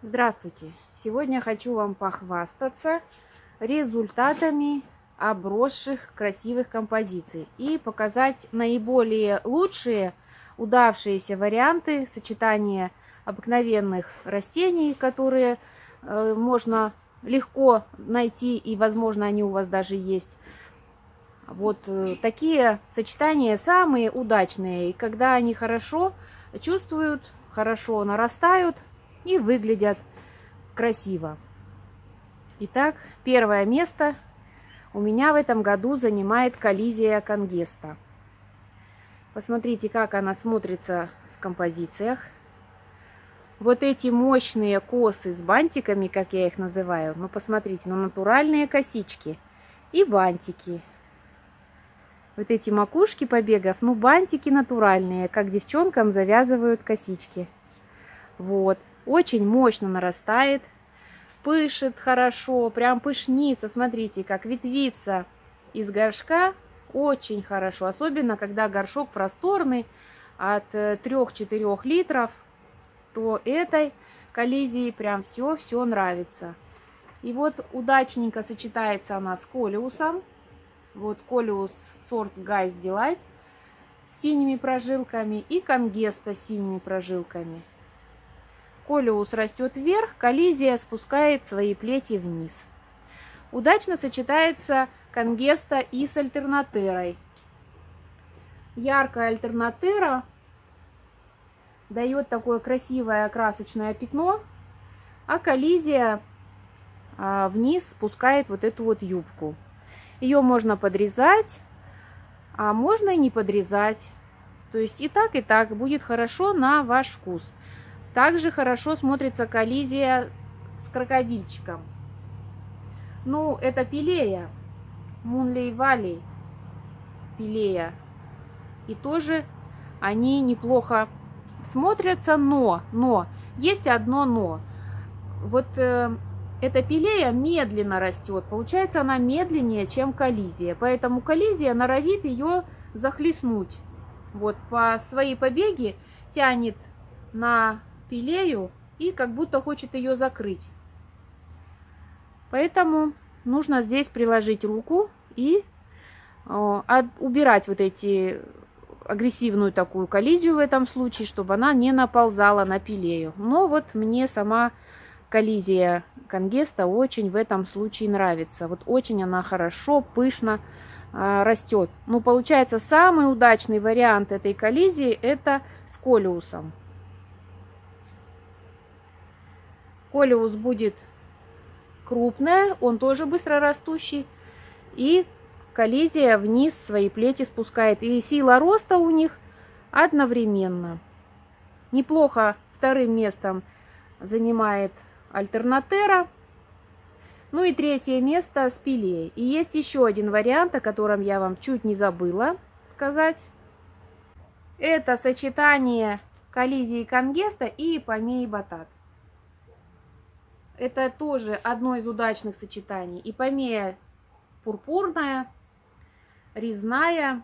Здравствуйте! Сегодня хочу вам похвастаться результатами обросших красивых композиций и показать наиболее лучшие, удавшиеся варианты сочетания обыкновенных растений, которые можно легко найти, и, возможно, они у вас даже есть. Вот такие сочетания самые удачные, и когда они хорошо чувствуют, хорошо нарастают и выглядят красиво. Итак, первое место у меня в этом году занимает коллизия конгеста. Посмотрите, как она смотрится в композициях. Вот эти мощные косы с бантиками, как я их называю, ну посмотрите, ну натуральные косички и бантики. Вот эти макушки побегов, ну бантики натуральные, как девчонкам завязывают косички. Вот, очень мощно нарастает, пышет хорошо, прям пышница, смотрите, как ветвится из горшка, очень хорошо, особенно когда горшок просторный, от 3-4 литров, то этой коллизии прям все нравится. И вот удачненько сочетается она с колиусом. Вот колиус сорт Guys Delight с синими прожилками и конгеста с синими прожилками. Колиус растет вверх, коллизия спускает свои плети вниз. Удачно сочетается конгеста и с альтернатерой. Яркая альтернатера дает такое красивое красочное пятно, а коллизия вниз спускает вот эту вот юбку. Ее можно подрезать, а можно и не подрезать. То есть и так будет хорошо на ваш вкус. Также хорошо смотрится коллизия с крокодильчиком. Ну, это пилея, Мунлей Валей пилея. И тоже они неплохо смотрятся, но есть одно но. Вот эта пилея медленно растет, получается она медленнее, чем коллизия. Поэтому коллизия норовит ее захлестнуть. Вот по своей побеге тянет на пилею и как будто хочет ее закрыть. Поэтому нужно здесь приложить руку и убирать вот эти агрессивную такую коллизию в этом случае, чтобы она не наползала на пилею. Но вот мне сама коллизия конгеста очень в этом случае нравится. Вот очень она хорошо, пышно растет. Ну, получается, самый удачный вариант этой коллизии это с колиусом. Колиус будет крупная, он тоже быстро растущий. И коллизия вниз свои плети спускает. И сила роста у них одновременно. Неплохо вторым местом занимает альтернатера. Ну и третье место с пилеей. И есть еще один вариант, о котором я вам чуть не забыла сказать. Это сочетание коллизии конгеста и ипомеи батат. Это тоже одно из удачных сочетаний. Ипомея пурпурная, резная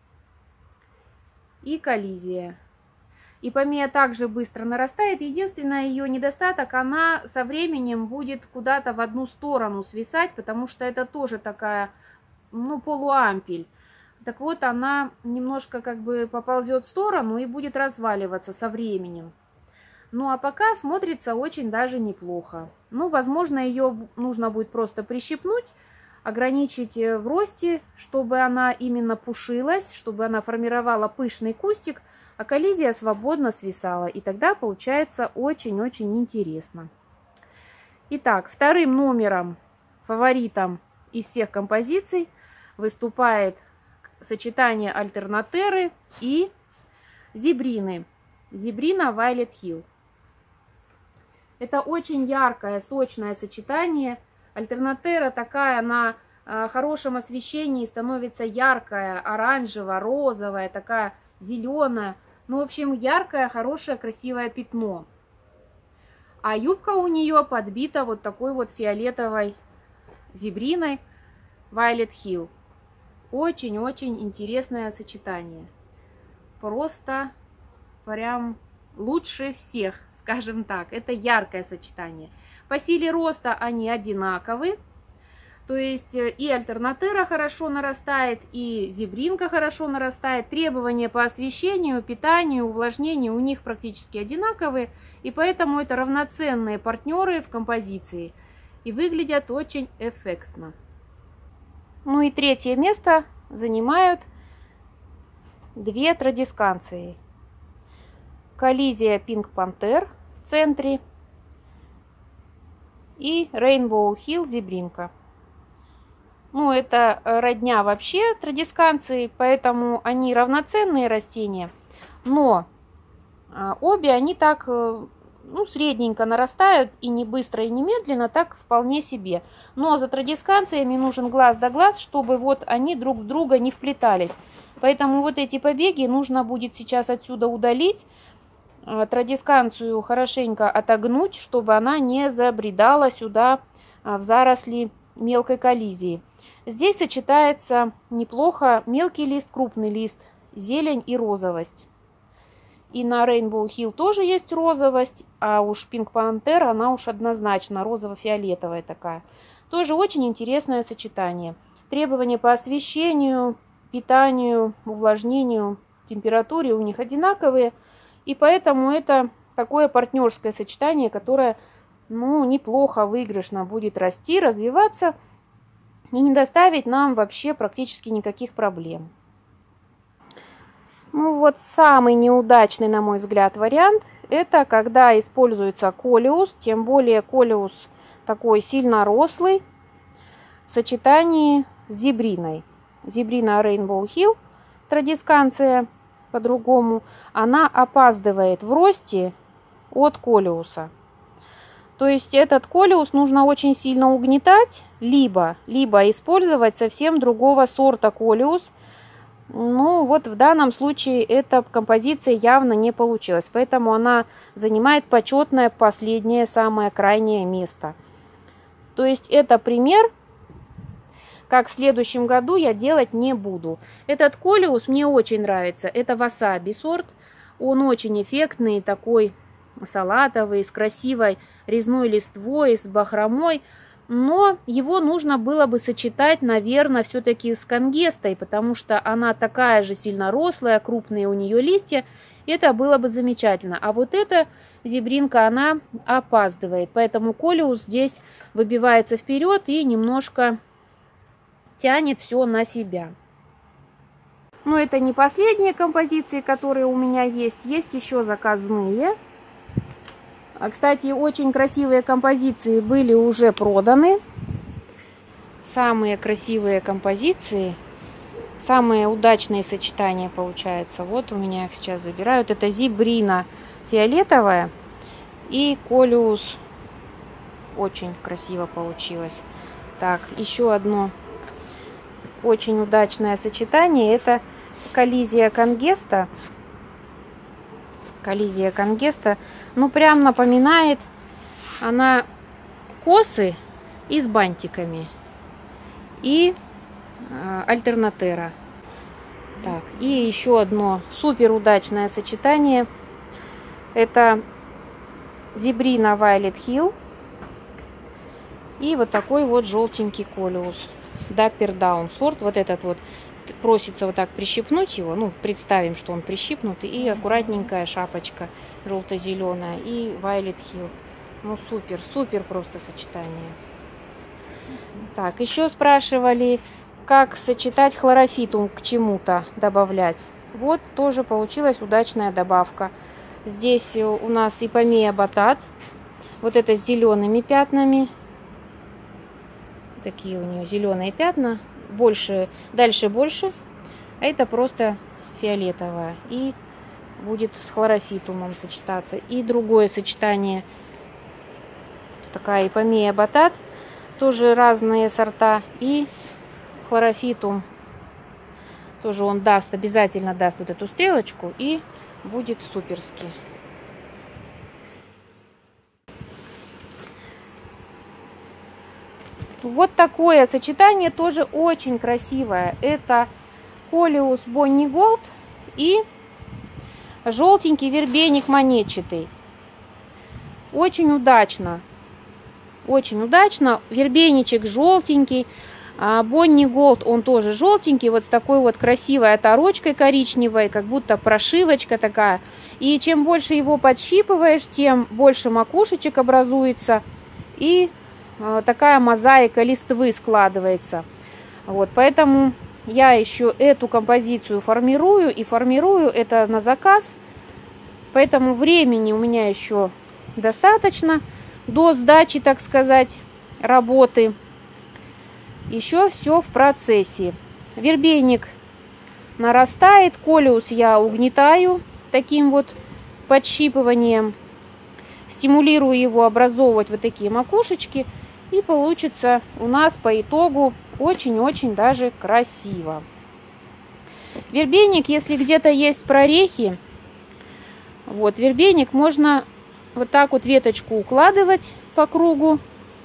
и коллизия. Ипомея также быстро нарастает. Единственный ее недостаток, она со временем будет куда-то в одну сторону свисать, потому что это тоже такая, ну, полуампель. Так вот, она немножко как бы поползет в сторону и будет разваливаться со временем. Ну, а пока смотрится очень даже неплохо. Ну, возможно, ее нужно будет просто прищипнуть, ограничить в росте, чтобы она именно пушилась, чтобы она формировала пышный кустик, а коллизия свободно свисала. И тогда получается очень-очень интересно. Итак, вторым номером, фаворитом из всех композиций выступает сочетание альтернатеры и зебрины. Зебрина Violet Hill. Это очень яркое, сочное сочетание. Альтернатера такая на хорошем освещении становится яркая, оранжевая, розовая, такая зеленая. Ну, в общем, яркое, хорошее, красивое пятно. А юбка у нее подбита вот такой вот фиолетовой зебриной Violet Hill. Очень-очень интересное сочетание. Просто прям лучше всех, скажем так. Это яркое сочетание. По силе роста они одинаковы. То есть и альтернатера хорошо нарастает, и зебринка хорошо нарастает. Требования по освещению, питанию, увлажнению у них практически одинаковые. И поэтому это равноценные партнеры в композиции. И выглядят очень эффектно. Ну и третье место занимают две традисканции. Коллизия Pink Panther в центре и Rainbow Hill зебринка. Ну, это родня вообще традисканции, поэтому они равноценные растения. Но обе они так, ну, средненько нарастают, и не быстро, и не медленно, так вполне себе. Но за традисканциями нужен глаз да глаз, чтобы вот они друг в друга не вплетались. Поэтому вот эти побеги нужно будет сейчас отсюда удалить. Традисканцию хорошенько отогнуть, чтобы она не забредала сюда в заросли мелкой коллизии. Здесь сочетается неплохо мелкий лист, крупный лист, зелень и розовость. И на Rainbow Hill тоже есть розовость, а уж Pink Panther, она уж однозначно розово-фиолетовая такая. Тоже очень интересное сочетание. Требования по освещению, питанию, увлажнению, температуре у них одинаковые. И поэтому это такое партнерское сочетание, которое, ну, неплохо, выигрышно будет расти, развиваться и не доставить нам вообще практически никаких проблем. Ну вот самый неудачный, на мой взгляд, вариант — это когда используется колеус, тем более колеус такой сильно рослый, в сочетании с зебриной. Зебрина Rainbow Hill, традисканция по-другому, она опаздывает в росте от колеуса. То есть этот колеус нужно очень сильно угнетать, либо использовать совсем другого сорта колеус. Ну вот в данном случае эта композиция явно не получилась, поэтому она занимает почетное последнее, самое крайнее место. То есть это пример, как в следующем году я делать не буду. Этот колеус мне очень нравится. Это васаби сорт. Он очень эффектный, такой салатовый, с красивой резной листвой, с бахромой. Но его нужно было бы сочетать, наверное, все-таки с конгестой, потому что она такая же сильно рослая, крупные у нее листья. Это было бы замечательно. А вот эта зебринка, она опаздывает. Поэтому колеус здесь выбивается вперед и немножко тянет все на себя. Но это не последние композиции, которые у меня есть. Есть еще заказные. Кстати, очень красивые композиции были уже проданы. Самые красивые композиции, самые удачные сочетания получаются. Вот у меня их сейчас забирают. Это зебрина фиолетовая и колеус. Очень красиво получилось. Так, еще одно очень удачное сочетание. Это коллизия конгеста. Коллизия конгеста. Ну, прям напоминает она косы и с бантиками. И альтернатера. Так, и еще одно супер удачное сочетание. Это зебрина Violet Hill. И вот такой вот желтенький колеус. Dapper Down сорт. Вот этот вот просится вот так прищипнуть его. Ну, представим, что он прищипнут. И аккуратненькая шапочка желто-зеленая. И Violet Hill. Ну, супер, супер просто сочетание. Так, еще спрашивали, как сочетать хлорофитум к чему-то добавлять. Вот тоже получилась удачная добавка. Здесь у нас ипомея батат. Вот это с зелеными пятнами. Такие у нее зеленые пятна. Больше, дальше больше. А это просто фиолетовая. И будет с хлорофитумом сочетаться. И другое сочетание. Такая ипомея батат. Тоже разные сорта. И хлорофитум. Тоже он даст, обязательно даст вот эту стрелочку. И будет суперски. Вот такое сочетание тоже очень красивое. Это колеус Бонни Голд и желтенький вербеник монетчатый. очень удачно. Очень удачно. Вербейничек желтенький. Бонни Голд, он тоже желтенький, вот с такой вот красивой оторочкой коричневой, как будто прошивочка такая. И чем больше его подщипываешь, тем больше макушечек образуется. И такая мозаика листвы складывается. Вот, поэтому я еще эту композицию формирую. И формирую это на заказ. Поэтому времени у меня еще достаточно до сдачи, так сказать, работы. Еще все в процессе. Вербейник нарастает, колиус я угнетаю таким вот подщипыванием. Стимулирую его образовывать вот такие макушечки. И получится у нас по итогу очень-очень даже красиво. Вербейник, если где-то есть прорехи, вот вербейник можно вот так вот веточку укладывать по кругу.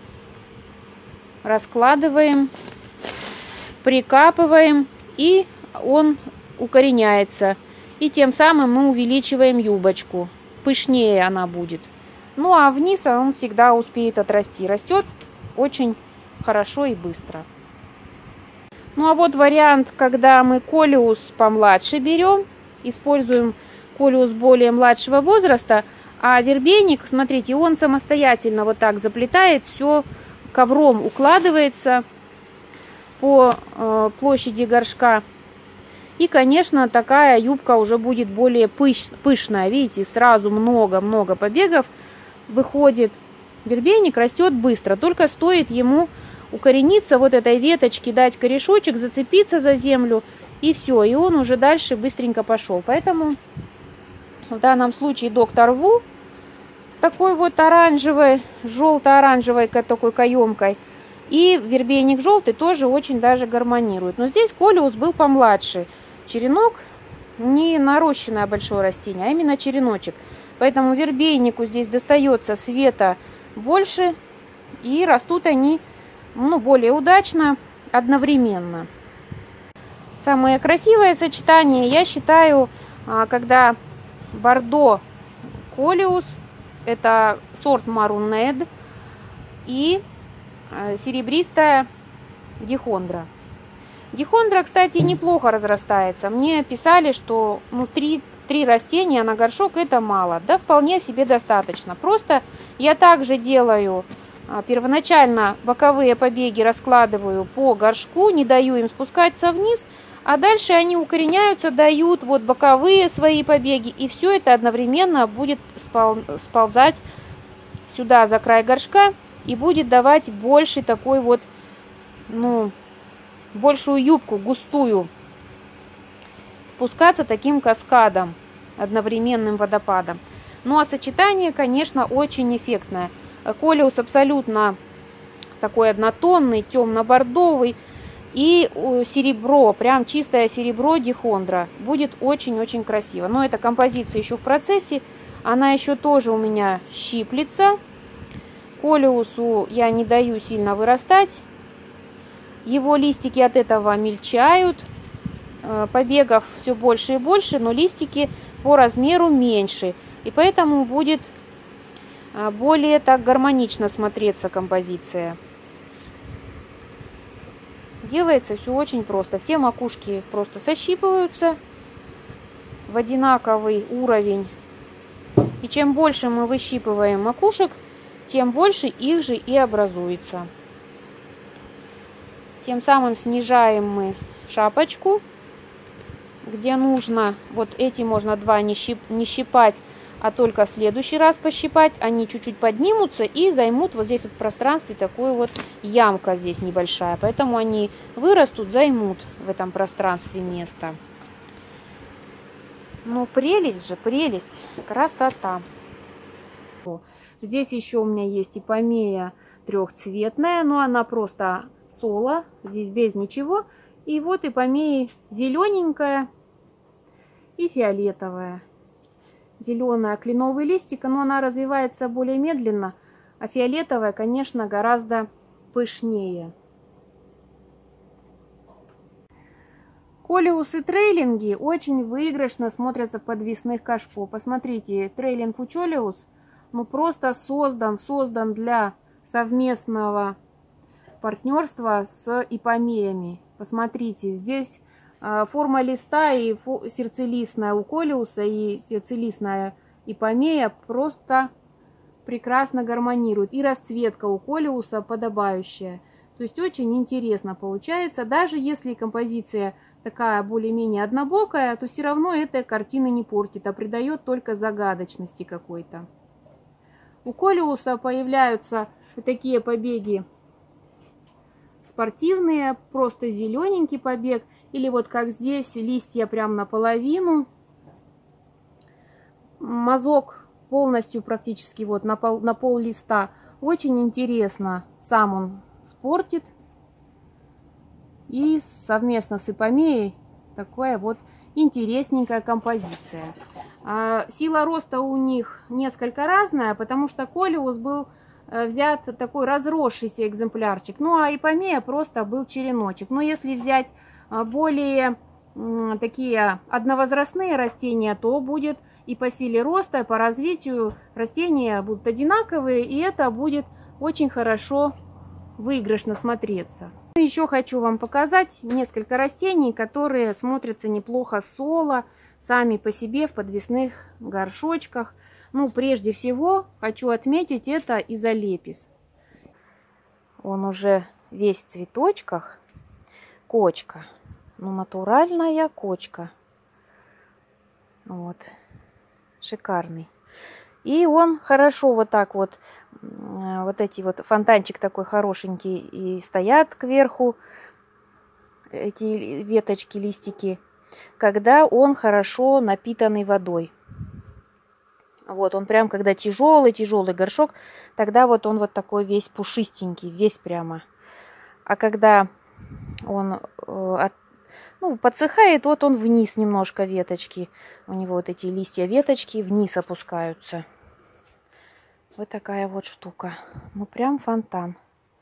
Раскладываем, прикапываем, и он укореняется. И тем самым мы увеличиваем юбочку. Пышнее она будет. Ну а вниз он всегда успеет отрасти. Растет очень хорошо и быстро. Ну а вот вариант, когда мы колиус помладше берем. Используем колиус более младшего возраста. А вербейник, смотрите, он самостоятельно вот так заплетает все. Ковром укладывается по площади горшка. И, конечно, такая юбка уже будет более пышная. Видите, сразу много-много побегов выходит. Вербейник растет быстро. Только стоит ему укорениться, вот этой веточке дать корешочек, зацепиться за землю. И все. И он уже дальше быстренько пошел. Поэтому в данном случае доктор Ву такой вот оранжевой, желто-оранжевой такой каемкой. И вербейник желтый тоже очень даже гармонирует. Но здесь колиус был помладше. Черенок не нарощенное большое растение, а именно череночек. Поэтому вербейнику здесь достается света больше. И растут они более удачно одновременно. Самое красивое сочетание, я считаю, когда бордо колиус, это сорт Марунед, и серебристая дихондра. Дихондра, кстати, неплохо разрастается. Мне писали, что 3 растения на горшок это мало. Да, вполне себе достаточно. Просто я также делаю первоначально боковые побеги, раскладываю по горшку, не даю им спускаться вниз, а дальше они укореняются, дают вот боковые свои побеги, и все это одновременно будет сползать сюда за край горшка и будет давать больше такой вот, большую юбку, густую, спускаться таким каскадом, одновременным водопадом. Ну а сочетание, конечно, очень эффектное. Колиус абсолютно такой однотонный, темно-бордовый. И серебро, прям чистое серебро дихондра. Будет очень-очень красиво. Но эта композиция еще в процессе. Она еще тоже у меня щиплется. Колиусу я не даю сильно вырастать. Его листики от этого мельчают. Побегов все больше и больше, но листики по размеру меньше. И поэтому будет более так гармонично смотреться композиция. Делается все очень просто. Все макушки просто сощипываются в одинаковый уровень. И чем больше мы выщипываем макушек, тем больше их же и образуется. Тем самым снижаем мы шапочку, где нужно. Вот эти можно 2 не щипать, а только в следующий раз пощипать. Они чуть-чуть поднимутся и займут вот здесь вот в пространстве такую вот ямка здесь небольшая. Поэтому они вырастут, займут в этом пространстве место. Ну, прелесть же, прелесть, красота. Здесь еще у меня есть ипомея трехцветная, но она просто соло, здесь без ничего. И вот ипомея зелененькая и фиолетовая. Зеленая кленовый листик, но она развивается более медленно, а фиолетовая, конечно, гораздо пышнее. Колиусы трейлинги очень выигрышно смотрятся в подвесных кашпо. Посмотрите, трейлинг фучолиус, ну просто создан для совместного партнерства с ипомеями. Посмотрите, здесь форма листа и сердцелистная у колиуса и сердцелистная ипомея просто прекрасно гармонируют. И расцветка у колиуса подобающая. То есть очень интересно получается. Даже если композиция такая более-менее однобокая, то все равно эта картина не портит, а придает только загадочности какой-то. У колиуса появляются вот такие побеги спортивные, просто зелененький побег. Или вот как здесь, листья прям наполовину. Мазок полностью практически вот на пол листа. Очень интересно сам он спортит. И совместно с ипомеей такая вот интересненькая композиция. Сила роста у них несколько разная, потому что колиус был взят такой разросшийся экземплярчик. Ну а ипомея просто был череночек. Но если взять более такие одновозрастные растения, то будет и по силе роста, и по развитию растения будут одинаковые, и это будет очень хорошо выигрышно смотреться. Еще хочу вам показать несколько растений, которые смотрятся неплохо соло, сами по себе в подвесных горшочках. Ну, прежде всего, хочу отметить, это изолепис. Он уже весь в цветочках. Кочка. Ну, натуральная кочка. Вот. Шикарный. И он хорошо вот так вот, вот эти вот фонтанчик такой хорошенький, и стоят кверху эти веточки, листики, когда он хорошо напитанный водой. Вот он прям, когда тяжелый горшок, тогда вот он вот такой весь пушистенький, весь прямо. А когда он подсыхает, вот он вниз немножко веточки. У него вот эти листья веточки вниз опускаются. Вот такая вот штука. Ну прям фонтан.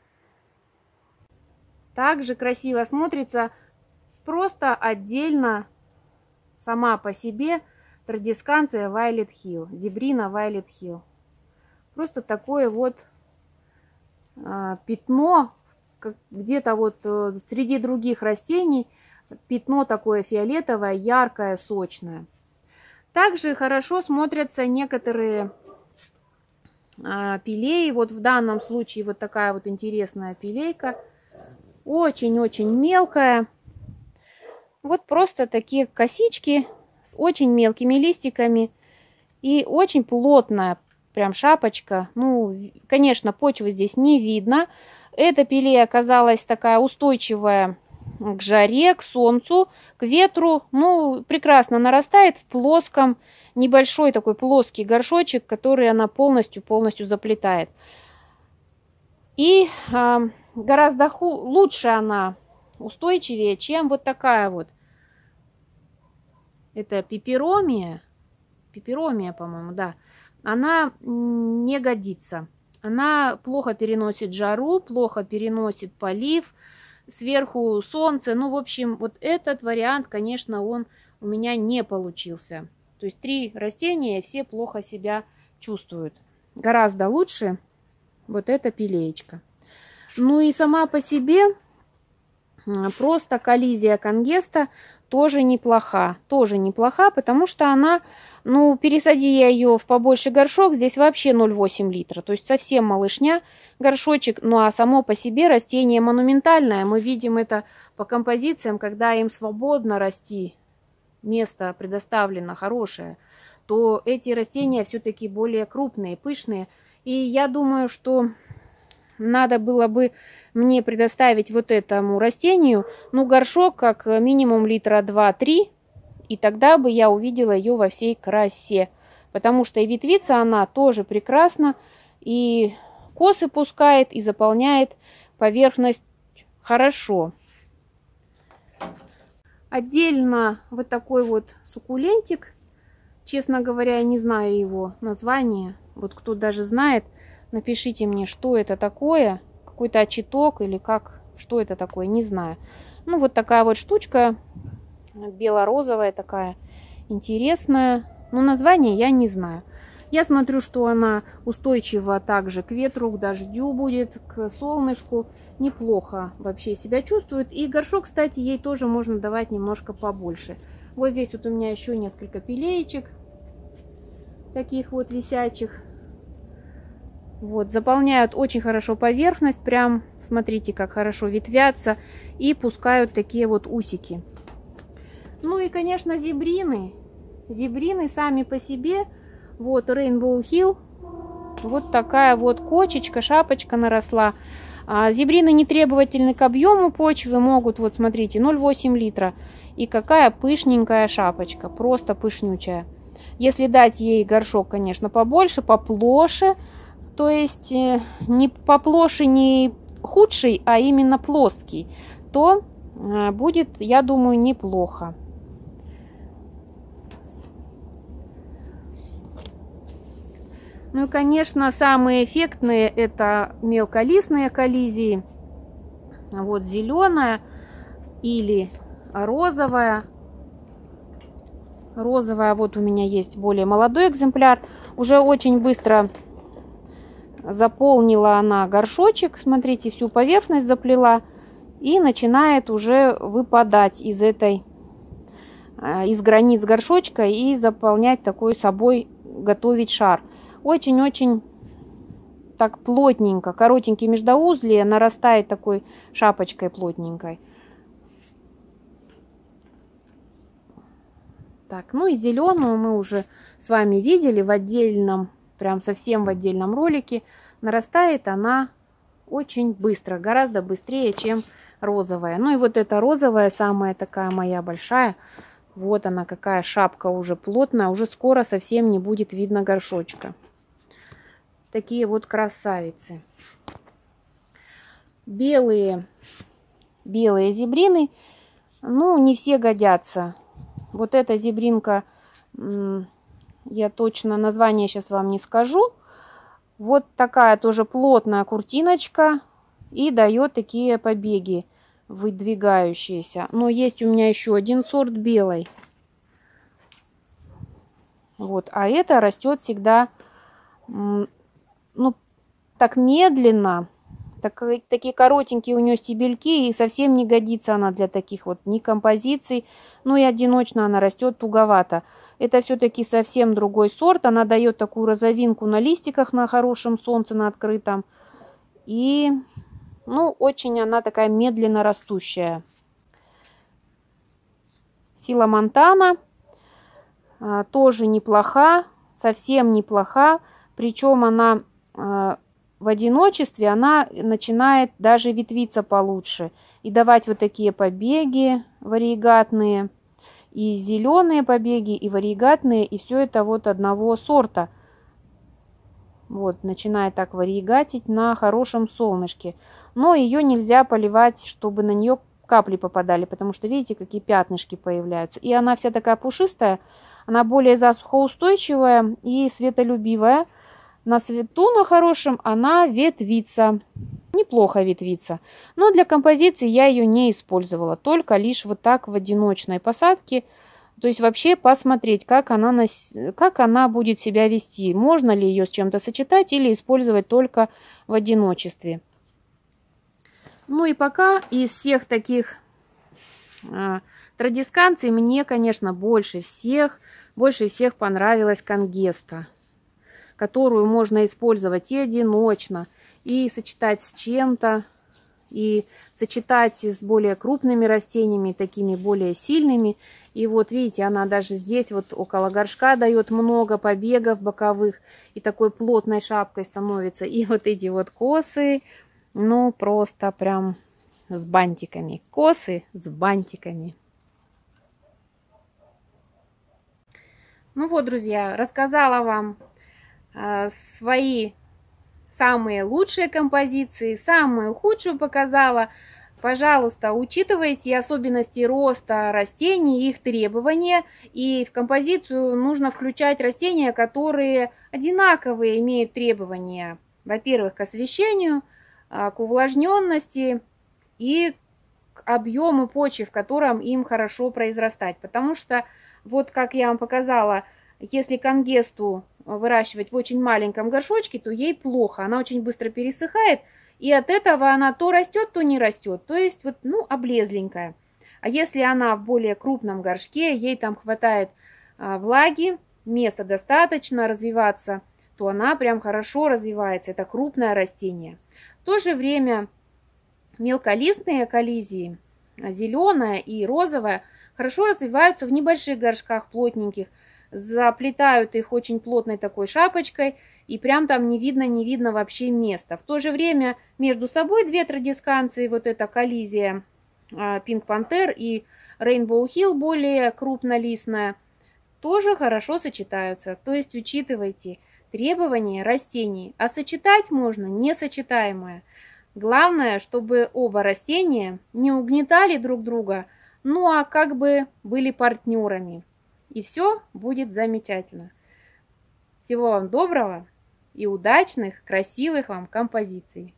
Также красиво смотрится просто отдельно сама по себе традисканция Violet Hill. Зебрина Violet Hill. Просто такое вот пятно, где-то вот среди других растений, пятно такое фиолетовое, яркое, сочное. Также хорошо смотрятся некоторые пилеи. Вот в данном случае вот такая вот интересная пилейка. Очень-очень мелкая. Вот просто такие косички с очень мелкими листиками. И очень плотная прям шапочка. Ну, конечно, почвы здесь не видно. Эта пилея оказалась такая устойчивая к жаре, к солнцу, к ветру. Ну, прекрасно нарастает в плоском, небольшой такой плоский горшочек, который она полностью заплетает. И гораздо лучше она, устойчивее, чем вот такая вот. Это пеперомия. Пеперомия, по-моему, да. Она не годится. Она плохо переносит жару, плохо переносит полив. Сверху солнце. Ну, в общем, вот этот вариант, конечно, он у меня не получился. То есть 3 растения, все плохо себя чувствуют. Гораздо лучше вот эта пилеечка. Ну и сама по себе просто коллизия конгеста тоже неплоха. Тоже неплоха, потому что она, ну, пересади я ее в побольше горшок, здесь вообще 0,8 литра. То есть совсем малышня горшочек. Ну а само по себе растение монументальное. Мы видим это по композициям, когда им свободно расти, место предоставлено хорошее, то эти растения все-таки более крупные, пышные. И я думаю, что надо было бы мне предоставить вот этому растению, ну, горшок как минимум литра 2-3, и тогда бы я увидела ее во всей красе. Потому что и ветвится она тоже прекрасно, и косы пускает, и заполняет поверхность хорошо. Отдельно вот такой вот суккулентик. Честно говоря, я не знаю его название. Вот кто даже знает, напишите мне, что это такое. Какой-то очиток или как, что это такое, не знаю. Ну, вот такая вот штучка, бело-розовая такая, интересная. Но название я не знаю. Я смотрю, что она устойчива также к ветру, к дождю будет, к солнышку. Неплохо вообще себя чувствует. И горшок, кстати, ей тоже можно давать немножко побольше. Вот здесь вот у меня еще несколько пилеечек, таких вот висячих. Вот, заполняют очень хорошо поверхность. Прям, смотрите, как хорошо ветвятся и пускают такие вот усики. Ну и, конечно, зебрины. Зебрины сами по себе. Вот Rainbow Hill. Вот такая вот кочечка, шапочка наросла. Зебрины не требовательны к объему почвы. Могут, вот смотрите, 0,8 литра. И какая пышненькая шапочка. Просто пышнючая. Если дать ей горшок, конечно, побольше, поплоше. То есть не поплоше, не худший, а именно плоский. То будет, я думаю, неплохо. Ну и, конечно, самые эффектные это мелколистные коллизии. Вот зеленая или розовая. Розовая, вот у меня есть более молодой экземпляр. Уже очень быстро заполнила она горшочек. Смотрите, всю поверхность заплела. И начинает уже выпадать из границ горшочка и заполнять такой собой, готовить шар. Очень-очень так плотненько, коротенькие междоузлия, нарастает такой шапочкой плотненькой. Так, ну и зеленую мы уже с вами видели в отдельном, прям совсем в отдельном ролике. Нарастает она очень быстро, гораздо быстрее, чем розовая. Ну и вот эта розовая, самая такая моя большая. Вот она какая шапка уже плотная, уже скоро совсем не будет видно горшочка. Такие вот красавицы. Белые зебрины, ну, не все годятся. Вот эта зебринка, я точно название сейчас вам не скажу. Вот такая тоже плотная куртиночка и дает такие побеги выдвигающиеся. Но есть у меня еще один сорт белой. Вот, а это растет всегда, ну, так медленно. Такие коротенькие у нее стебельки, и совсем не годится она для таких вот ни композиций. Ну и одиночно она растет туговато. Это все-таки совсем другой сорт. Она дает такую розовинку на листиках на хорошем солнце, на открытом. И, ну, очень она такая медленно растущая. Сила Монтана тоже неплоха, совсем неплоха. Причем она в одиночестве она начинает даже ветвиться получше и давать вот такие побеги вариегатные, и зеленые побеги, и вариегатные, и все это вот одного сорта. Вот, начинает так вариегатить на хорошем солнышке. Но ее нельзя поливать, чтобы на нее капли попадали, потому что, видите, какие пятнышки появляются. И она вся такая пушистая, она более засухоустойчивая и светолюбивая. На свету, на хорошем, она ветвится. Неплохо ветвится. Но для композиции я ее не использовала. Только лишь вот так в одиночной посадке. То есть вообще посмотреть, как она будет себя вести. Можно ли ее с чем-то сочетать или использовать только в одиночестве. Ну и пока из всех таких традисканций мне, конечно, больше всех понравилась Конгеста, которую можно использовать и одиночно, и сочетать с чем-то, и сочетать с более крупными растениями, такими более сильными. И вот видите, она даже здесь вот около горшка дает много побегов боковых, и такой плотной шапкой становится. И вот эти вот косы, ну просто прям с бантиками. Косы с бантиками. Ну вот, друзья, рассказала вам свои самые лучшие композиции, самую худшую показала. Пожалуйста, учитывайте особенности роста растений, их требования. И в композицию нужно включать растения, которые одинаковые имеют требования. Во-первых, к освещению, к увлажненности и к объему почвы, в котором им хорошо произрастать. Потому что, вот как я вам показала, если конгесту выращивать в очень маленьком горшочке, то ей плохо. Она очень быстро пересыхает, и от этого она то растет, то не растет. То есть вот, ну, облезленькая. А если она в более крупном горшке, ей там хватает влаги, места достаточно развиваться, то она прям хорошо развивается. Это крупное растение. В то же время мелколистные коллизии, зеленая и розовая, хорошо развиваются в небольших горшках плотненьких. Заплетают их очень плотной такой шапочкой, и прям там не видно вообще места. В то же время между собой две традисканции, вот эта коллизия Pink Panther и Rainbow Hill, более крупнолистная, тоже хорошо сочетаются. То есть учитывайте требования растений, а сочетать можно несочетаемое. Главное, чтобы оба растения не угнетали друг друга, ну а как бы были партнерами. И все будет замечательно. Всего вам доброго и удачных, красивых вам композиций.